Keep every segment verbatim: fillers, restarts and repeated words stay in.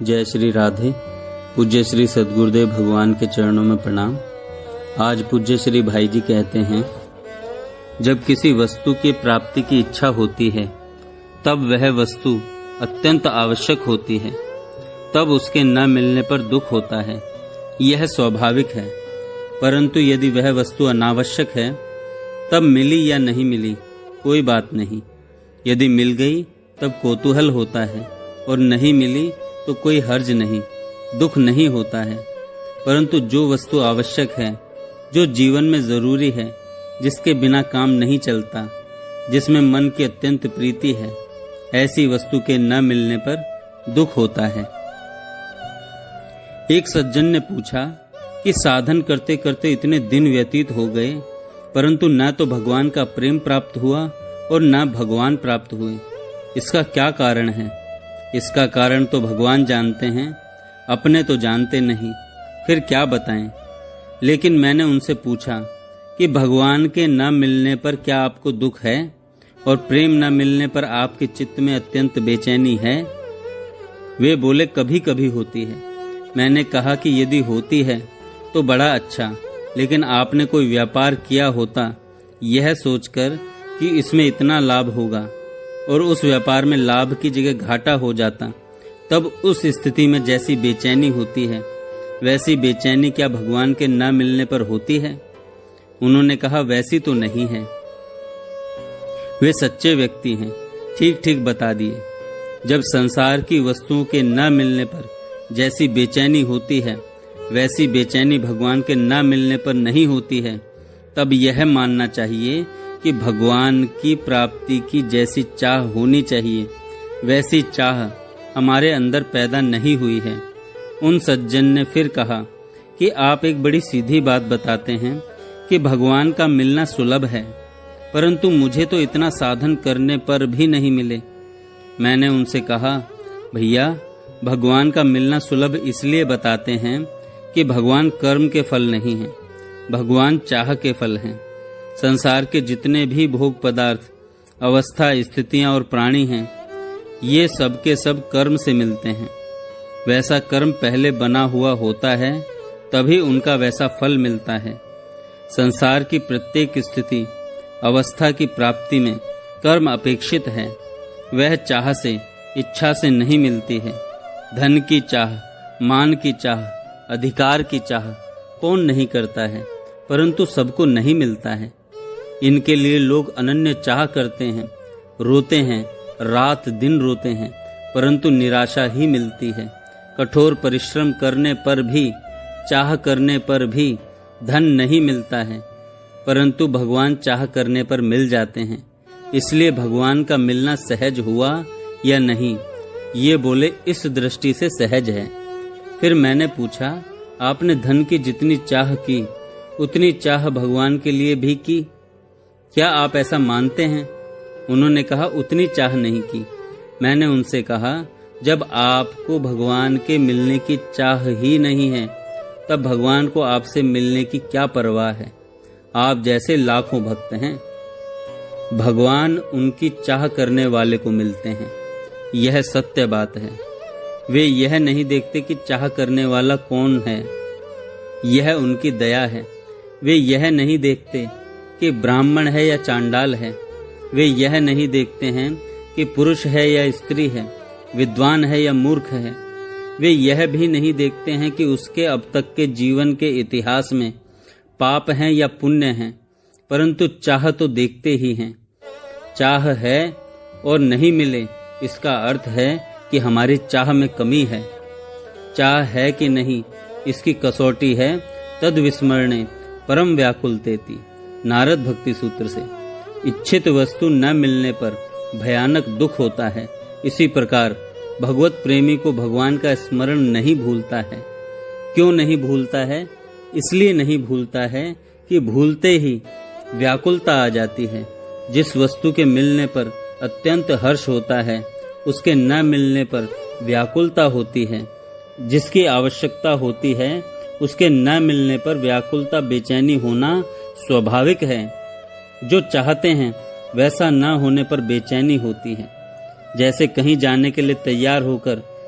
जय श्री राधे। पूज्य श्री सद्गुरुदेव भगवान के चरणों में प्रणाम। आज पूज्य श्री भाई जी कहते हैं, जब किसी वस्तु की प्राप्ति की इच्छा होती है तब वह वस्तु अत्यंत आवश्यक होती है, तब उसके न मिलने पर दुख होता है। यह स्वाभाविक है। परंतु यदि वह वस्तु अनावश्यक है तब मिली या नहीं मिली कोई बात नहीं। यदि मिल गई तब कौतूहल होता है और नहीं मिली तो कोई हर्ज नहीं, दुख नहीं होता है। परंतु जो वस्तु आवश्यक है, जो जीवन में जरूरी है, जिसके बिना काम नहीं चलता, जिसमें मन की अत्यंत प्रीति है, ऐसी वस्तु के न मिलने पर दुख होता है। एक सज्जन ने पूछा कि साधन करते करते इतने दिन व्यतीत हो गए, परंतु न तो भगवान का प्रेम प्राप्त हुआ और न भगवान प्राप्त हुए, इसका क्या कारण है? इसका कारण तो भगवान जानते हैं, अपने तो जानते नहीं, फिर क्या बताएं। लेकिन मैंने उनसे पूछा कि भगवान के न मिलने पर क्या आपको दुख है और प्रेम न मिलने पर आपके चित्त में अत्यंत बेचैनी है? वे बोले, कभी कभी होती है। मैंने कहा कि यदि होती है तो बड़ा अच्छा, लेकिन आपने कोई व्यापार किया होता यह सोचकर कि इसमें इतना लाभ होगा और उस व्यापार में लाभ की जगह घाटा हो जाता, तब उस स्थिति में जैसी बेचैनी होती है वैसी बेचैनी क्या भगवान के न मिलने पर होती है? उन्होंने कहा, वैसी तो नहीं है। वे सच्चे व्यक्ति हैं, ठीक ठीक बता दिए। जब संसार की वस्तुओं के न मिलने पर जैसी बेचैनी होती है वैसी बेचैनी भगवान के न मिलने पर नहीं होती है, तब यह मानना चाहिए कि भगवान की प्राप्ति की जैसी चाह होनी चाहिए वैसी चाह हमारे अंदर पैदा नहीं हुई है। उन सज्जन ने फिर कहा कि आप एक बड़ी सीधी बात बताते हैं कि भगवान का मिलना सुलभ है, परंतु मुझे तो इतना साधन करने पर भी नहीं मिले। मैंने उनसे कहा, भैया, भगवान का मिलना सुलभ इसलिए बताते हैं कि भगवान कर्म के फल नहीं हैं, भगवान चाह के फल हैं। संसार के जितने भी भोग पदार्थ, अवस्था, स्थितियां और प्राणी हैं, ये सब के सब कर्म से मिलते हैं। वैसा कर्म पहले बना हुआ होता है, तभी उनका वैसा फल मिलता है। संसार की प्रत्येक स्थिति, अवस्था की प्राप्ति में कर्म अपेक्षित है, वह चाह से, इच्छा से नहीं मिलती है। धन की चाह, मान की चाह, अधिकार की चाह कौन नहीं करता है, परंतु सबको नहीं मिलता है। इनके लिए लोग अनन्य चाह करते हैं, रोते हैं, रात दिन रोते हैं, परंतु निराशा ही मिलती है। कठोर परिश्रम करने पर भी, चाह करने पर भी धन नहीं मिलता है, परंतु भगवान चाह करने पर मिल जाते हैं। इसलिए भगवान का मिलना सहज हुआ या नहीं, ये बोले इस दृष्टि से सहज है। फिर मैंने पूछा, आपने धन की जितनी चाह की उतनी चाह भगवान के लिए भी की, क्या आप ऐसा मानते हैं? उन्होंने कहा, उतनी चाह नहीं की। मैंने उनसे कहा, जब आपको भगवान के मिलने की चाह ही नहीं है, तब भगवान को आपसे मिलने की क्या परवाह है? आप जैसे लाखों भक्त हैं, भगवान उनकी चाह करने वाले को मिलते हैं, यह सत्य बात है। वे यह नहीं देखते कि चाह करने वाला कौन है, यह उनकी दया है। वे यह नहीं देखते कि ब्राह्मण है या चांडाल है, वे यह नहीं देखते हैं कि पुरुष है या स्त्री है, विद्वान है या मूर्ख है। वे यह भी नहीं देखते हैं कि उसके अब तक के जीवन के इतिहास में पाप हैं या पुण्य हैं, परंतु चाह तो देखते ही हैं। चाह है और नहीं मिले, इसका अर्थ है कि हमारी चाह में कमी है। चाह है कि नहीं, इसकी कसौटी है तद विस्मरणे परम व्याकुलतेति, नारद भक्ति सूत्र से। इच्छित वस्तु न मिलने पर भयानक दुख होता है। इसी प्रकार भगवत प्रेमी को भगवान का स्मरण नहीं भूलता है। क्यों नहीं भूलता है? इसलिए नहीं भूलता है कि भूलते ही व्याकुलता आ जाती है। जिस वस्तु के मिलने पर अत्यंत हर्ष होता है, उसके न मिलने पर व्याकुलता होती है। जिसकी आवश्यकता होती है, उसके न मिलने पर व्याकुलता, बेचैनी होना स्वाभाविक है। जो चाहते हैं वैसा न होने पर बेचैनी होती है। जैसे कहीं जाने के लिए तैयार होकर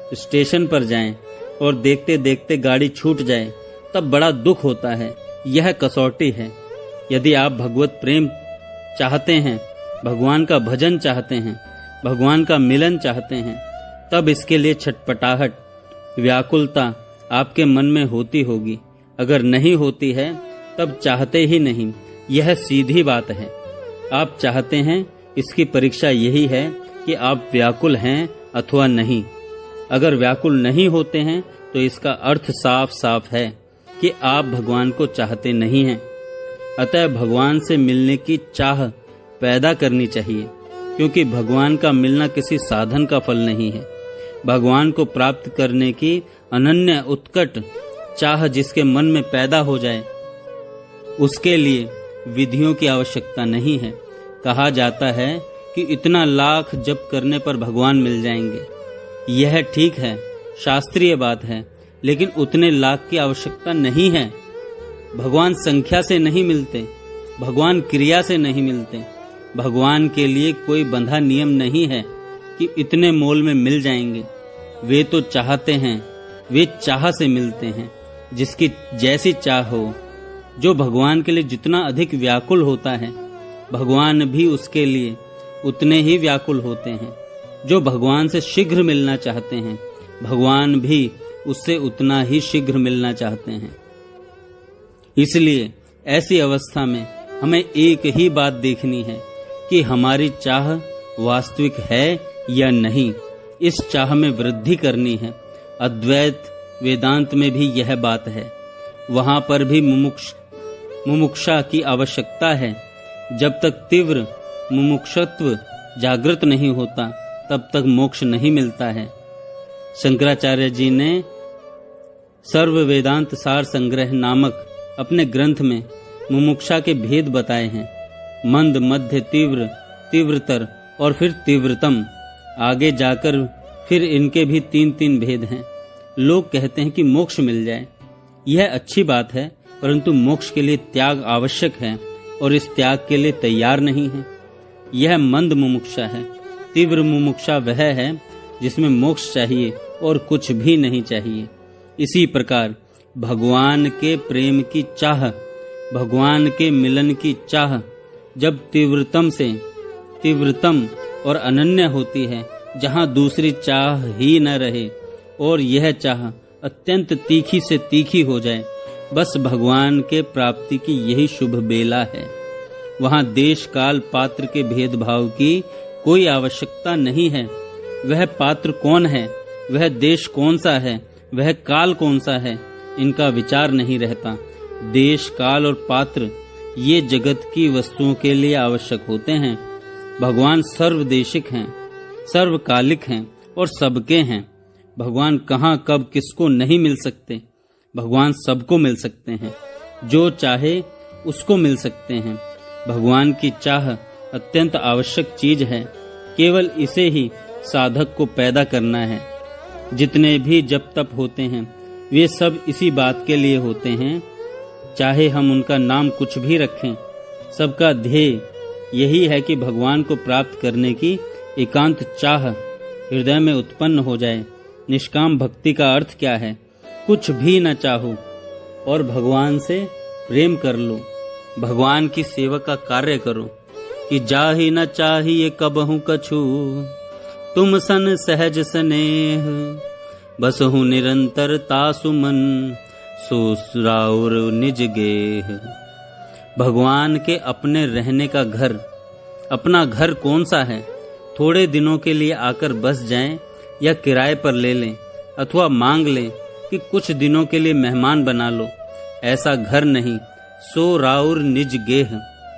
स्टेशन पर जाएं और देखते देखते गाड़ी छूट जाए तब बड़ा दुख होता है। यह कसौटी है। यदि आप भगवत प्रेम चाहते हैं, भगवान का भजन चाहते हैं, भगवान का मिलन चाहते हैं, तब इसके लिए छटपटाहट, व्याकुलता आपके मन में होती होगी। अगर नहीं होती है तब चाहते ही नहीं। यह सीधी बात है। आप चाहते हैं, इसकी परीक्षा यही है कि आप व्याकुल हैं अथवा नहीं। अगर व्याकुल नहीं होते हैं तो इसका अर्थ साफ साफ है कि आप भगवान को चाहते नहीं हैं। अतः भगवान से मिलने की चाह पैदा करनी चाहिए, क्योंकि भगवान का मिलना किसी साधन का फल नहीं है। भगवान को प्राप्त करने की अनन्य उत्कट चाह जिसके मन में पैदा हो जाए, उसके लिए विधियों की आवश्यकता नहीं है। कहा जाता है कि इतना लाख जप करने पर भगवान मिल जाएंगे। यह ठीक है, शास्त्रीय बात है, लेकिन उतने लाख की आवश्यकता नहीं है। भगवान संख्या से नहीं मिलते, भगवान क्रिया से नहीं मिलते। भगवान के लिए कोई बंधा नियम नहीं है कि इतने मोल में मिल जाएंगे। वे तो चाहते हैं, वे चाह से मिलते हैं, जिसकी जैसी चाह हो। जो भगवान के लिए जितना अधिक व्याकुल होता है, भगवान भी उसके लिए उतने ही व्याकुल होते हैं। जो भगवान से शीघ्र मिलना चाहते हैं, भगवान भी उससे उतना ही शीघ्र मिलना चाहते हैं। इसलिए ऐसी अवस्था में हमें एक ही बात देखनी है कि हमारी चाह वास्तविक है या नहीं। इस चाह में वृद्धि करनी है। अद्वैत वेदांत में भी यह बात है। वहां पर भी मुमुक्ष मुमुक्षा की आवश्यकता है। जब तक तीव्र मुमुक्षत्व जागृत नहीं होता, तब तक मोक्ष नहीं मिलता है। शंकराचार्य जी ने सर्व वेदांत सार संग्रह नामक अपने ग्रंथ में मुमुक्षा के भेद बताए हैं। मंद, मध्य, तीव्र, तीव्रतर और फिर तीव्रतम। आगे जाकर फिर इनके भी तीन तीन भेद हैं। लोग कहते हैं कि मोक्ष मिल जाए। यह अच्छी बात है, परंतु मोक्ष के लिए त्याग आवश्यक है और इस त्याग के लिए तैयार नहीं है। यह मंद मुमुक्षा है। तीव्र मुमुक्षा वह है जिसमें मोक्ष चाहिए और कुछ भी नहीं चाहिए। इसी प्रकार भगवान के प्रेम की चाह, भगवान के मिलन की चाह जब तीव्रतम से तीव्रतम और अनन्य होती है, जहाँ दूसरी चाह ही न रहे और यह चाह अत्यंत तीखी से तीखी हो जाए, बस भगवान के प्राप्ति की यही शुभ बेला है। वहाँ देश काल पात्र के भेदभाव की कोई आवश्यकता नहीं है। वह पात्र कौन है, वह देश कौन सा है, वह काल कौन सा है, इनका विचार नहीं रहता। देश, काल और पात्र ये जगत की वस्तुओं के लिए आवश्यक होते हैं। भगवान सर्वदेशिक हैं, सर्वकालिक हैं और सबके हैं। भगवान कहाँ कब किसको नहीं मिल सकते। भगवान सबको मिल सकते हैं, जो चाहे उसको मिल सकते हैं। भगवान की चाह अत्यंत आवश्यक चीज है। केवल इसे ही साधक को पैदा करना है। जितने भी जप तप होते हैं, वे सब इसी बात के लिए होते हैं। चाहे हम उनका नाम कुछ भी रखें, सबका ध्येय यही है कि भगवान को प्राप्त करने की एकांत चाह हृदय में उत्पन्न हो जाए। निष्काम भक्ति का अर्थ क्या है? कुछ भी न चाहो और भगवान से प्रेम कर लो। भगवान की सेवा का कार्य करो कि जाहि न चाहिए कबहु कछु, तुम सन सहज स्नेह, बसहु निरंतर तासु मन, सोसराउर निज गेह। भगवान के अपने रहने का घर, अपना घर कौन सा है? थोड़े दिनों के लिए आकर बस जाएं या किराए पर ले लें अथवा मांग लें कि कुछ दिनों के लिए मेहमान बना लो। ऐसा घर नहीं, सो राउर निज गेह।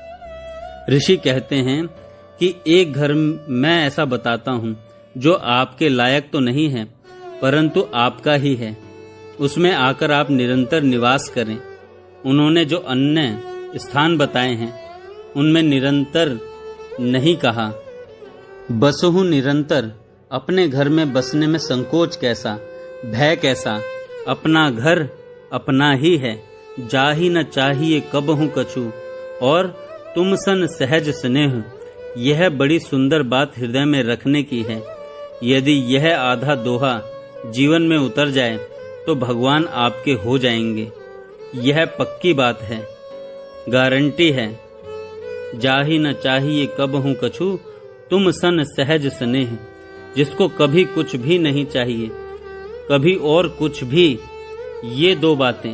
ऋषि कहते हैं कि एक घर मैं ऐसा बताता हूँ जो आपके लायक तो नहीं है, परंतु आपका ही है। उसमें आकर आप निरंतर निवास करें। उन्होंने जो अन्य स्थान बताए हैं, उनमें निरंतर नहीं कहा। बसहु निरंतर। अपने घर में बसने में संकोच कैसा, भय कैसा? अपना घर अपना ही है। जाहि न चाहिए कबहु कछु, और तुम सन सहज स्नेह। यह बड़ी सुंदर बात हृदय में रखने की है। यदि यह आधा दोहा जीवन में उतर जाए तो भगवान आपके हो जाएंगे। यह पक्की बात है, गारंटी है। जाही न चाहिए कब हूँ कछु, तुम सन सहज स्नेह। जिसको कभी कुछ भी नहीं चाहिए, कभी और कुछ भी, ये दो बातें,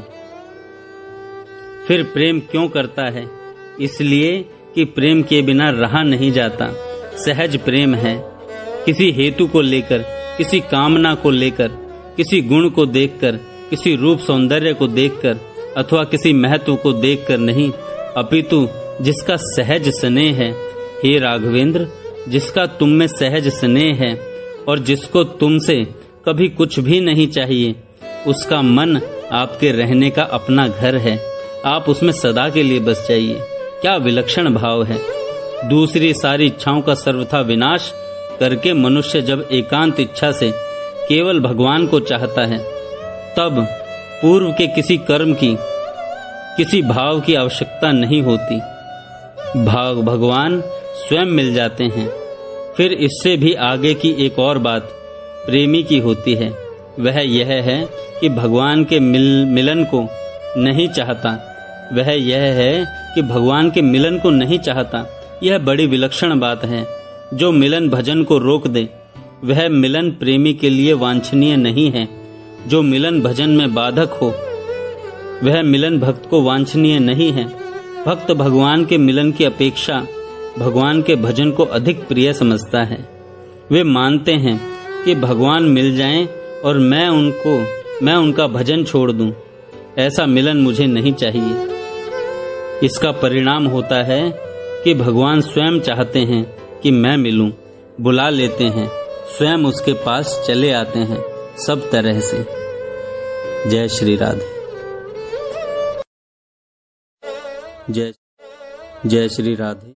फिर प्रेम क्यों करता है? इसलिए कि प्रेम के बिना रहा नहीं जाता। सहज प्रेम है, किसी हेतु को लेकर, किसी कामना को लेकर, किसी गुण को देखकर, किसी रूप सौंदर्य को देखकर अथवा किसी महत्व को देखकर नहीं, अपितु जिसका सहज स्नेह है। हे राघवेंद्र, जिसका तुम में सहज स्नेह है और जिसको तुमसे कभी कुछ भी नहीं चाहिए, उसका मन आपके रहने का अपना घर है। आप उसमें सदा के लिए बस जाइए। क्या विलक्षण भाव है। दूसरी सारी इच्छाओं का सर्वथा विनाश करके मनुष्य जब एकांत इच्छा से केवल भगवान को चाहता है, तब पूर्व के किसी कर्म की, किसी भाव की आवश्यकता नहीं होती। भाग भगवान स्वयं मिल जाते हैं। फिर इससे भी आगे की एक और बात प्रेमी की होती है, वह यह है कि भगवान के मिल, मिलन को नहीं चाहता। वह यह है कि भगवान के मिलन को नहीं चाहता। यह बड़ी विलक्षण बात है। जो मिलन भजन को रोक दे, वह मिलन प्रेमी के लिए वांछनीय नहीं है। जो मिलन भजन में बाधक हो, वह मिलन भक्त को वांछनीय नहीं है। भक्त भगवान के मिलन की अपेक्षा भगवान के भजन को अधिक प्रिय समझता है। वे मानते हैं कि भगवान मिल जाएं और मैं उनको मैं उनका भजन छोड़ दूं। ऐसा मिलन मुझे नहीं चाहिए। इसका परिणाम होता है कि भगवान स्वयं चाहते हैं कि मैं मिलूं, बुला लेते हैं, स्वयं उसके पास चले आते हैं सब तरह से। जय श्री राधे। जय जय श्री राधे।